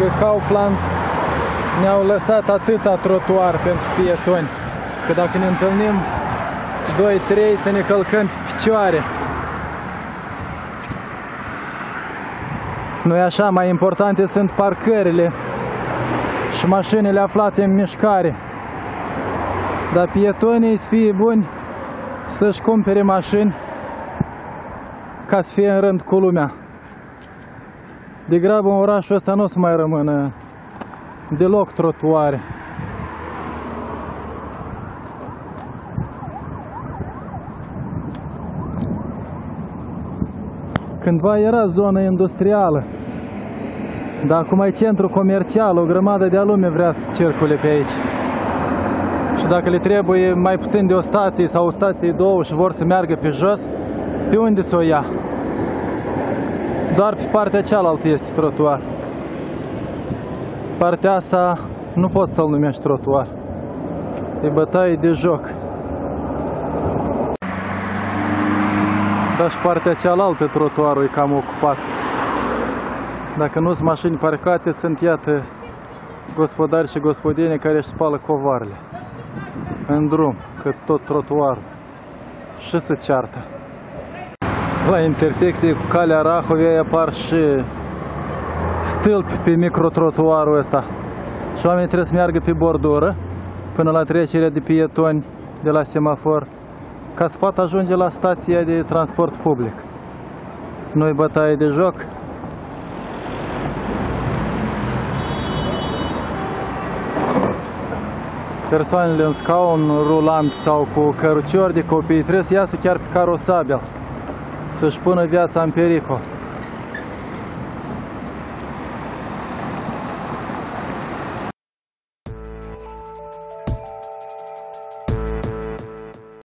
că Kaufland ne-au lăsat atâta trotuar pentru pietoni, că dacă ne întâlnim 2-3 să ne călcăm pe picioare. Nu-i așa, mai importante sunt parcările și mașinile aflate în mișcare. Dar pietonii să fie buni să-și cumpere mașini ca să fie în rând cu lumea. Degrabă în orașul ăsta nu o să mai rămână deloc trotuare. Cândva era zonă industrială, dar acum e centru comercial, o grămadă de lume vrea să circule pe aici. Și dacă le trebuie mai puțin de o stație sau o stație două și vor să meargă pe jos, pe unde să o ia? Doar pe partea cealaltă este trotuar. Partea asta nu pot să-l numești trotuar. E bătaie de joc. Dar și partea cealaltă trotuarul e cam ocupat. Dacă nu sunt mașini parcate, sunt, iată, gospodari și gospodine care își spală covoarele în drum, că tot trotuarul. Și se ceartă. La intersecție cu calea Rahovei apar și stâlpi pe microtrotuarul ăsta. Și oamenii trebuie să meargă pe bordură până la trecerea de pietoni de la semafor, ca să poată ajunge la stația de transport public. Nu-i bătaie de joc. Persoanele în scaun rulant sau cu căruciori de copii trebuie să iasă chiar pe carosabil, să-și pună viața în pericol.